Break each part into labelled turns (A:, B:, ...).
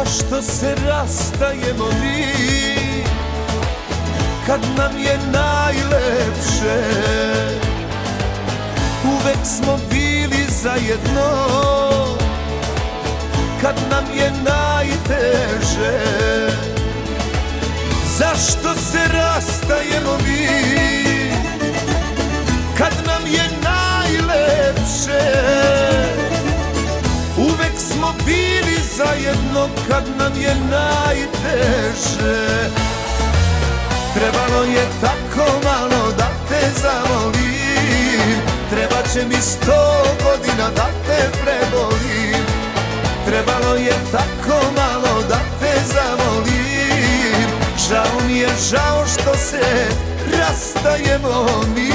A: Zašto se rastajemo mi kad nam je najlepše? Uvek smo bili zajedno kad nam je najteže. Zašto se rastajemo mi kad nam je najlepše? Uvek smo bili zajedno kad nam je najteže. Trebalo je tako malo da te zavolim, trebat će mi 100 godina da te prebolim. Trebalo je tako malo da te zavolim, žao mi je, žao što se rastajemo mi.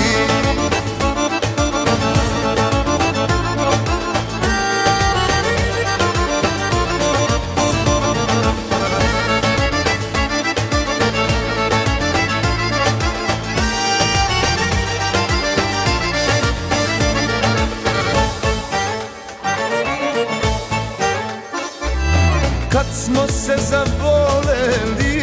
A: Kad smo se zavoleli,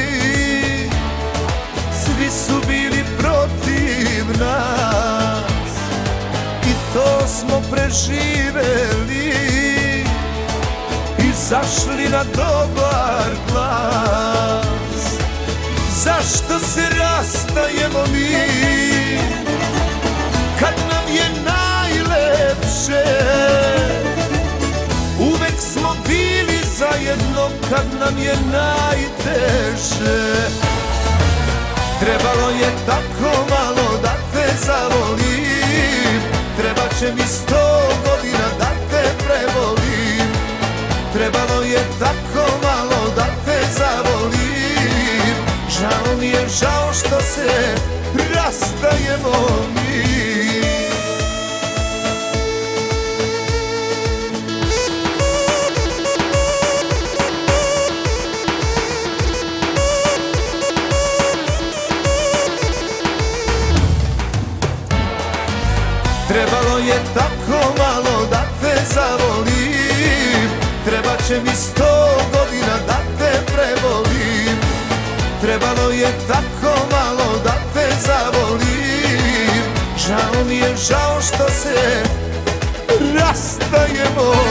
A: svi su bili protiv nas i to smo preživeli, izašli na dobar glas. Zašto se rastajemo mi kad nam je najlepše? Uvek smo bili zajedno kad nam je najteže. Trebalo je tako malo da te zavolim, trebat će mi 100 godina da te prebolim. Trebalo je tako malo da te zavolim, žao mi je, žao što se rastajemo mi. Trebalo je tako malo da te zavolim, trebat će mi 100 godina da te prebolim. Trebalo je tako malo da te zavolim, žao mi je, žao što se rastajemo.